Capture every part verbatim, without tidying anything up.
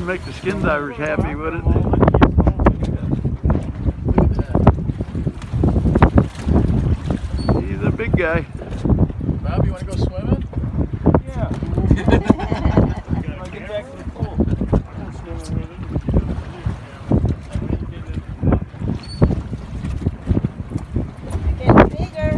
make the skin divers happy, would it? He's a big guy. Bob, you want to go swimming? Yeah. I'll get back to the pool. I'm swimming with it. Getting bigger.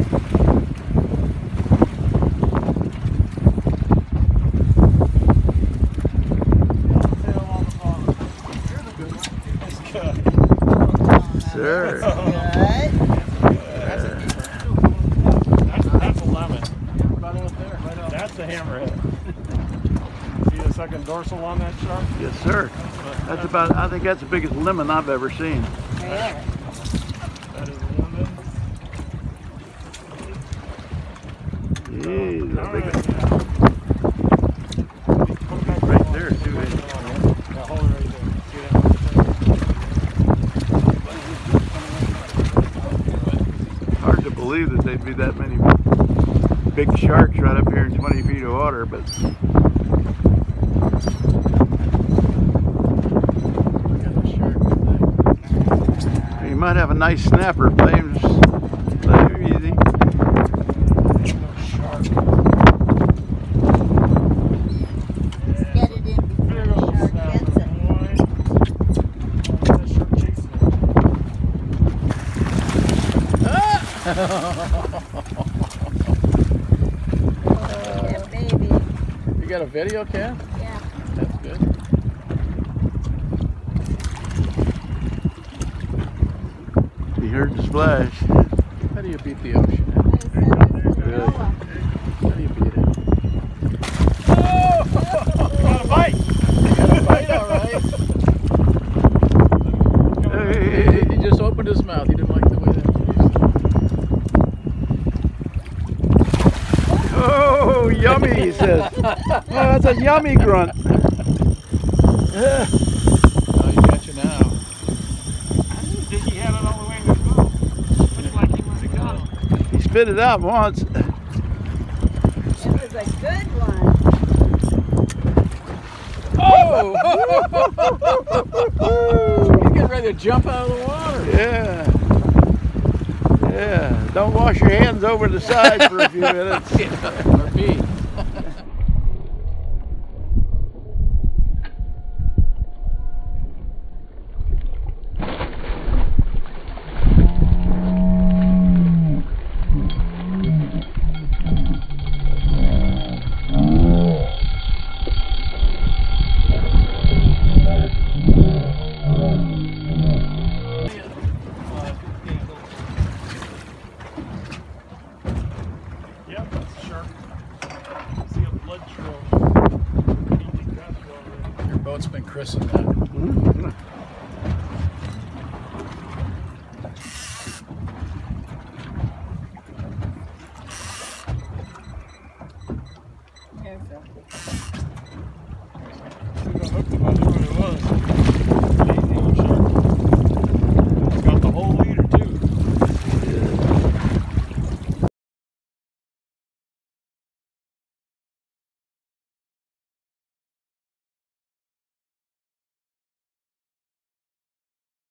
Sure. Good. That's a keeper. That's, that's a lemon. That's a hammerhead. See the second dorsal on that shark? Yes, sir. That's about, I think that's the biggest lemon I've ever seen. Yeah. That is a lemon. Jeez, All a big right. right there, too. Yeah, hold it right there. See that? Hard to believe that there'd be that many big sharks right up here in twenty feet of water, but you might have a nice snapper. Play him, play him easy. Get it in before the shark gets it. Yeah, baby. You got a video cam? Yeah. That's good. He heard the splash. How do you beat the ocean? Really? How do you beat it? Oh! Got a bite! Got a bite, all right. He, he- he just opened his mouth. He didn't like the way that tasted. Oh, yummy, he says. Oh, that's a yummy grunt. Oh, he got you now. I didn't think he had it all the way in his mouth. Looked like he was a gun. He spit it out once. It was a good one. Oh! He's getting ready to jump out of the water. Yeah. Yeah. Don't wash your hands over the side for a few minutes. Or feet. Yep, that's a shark. See a blood trail. Your boat's been christened now. Careful. We're gonna hook them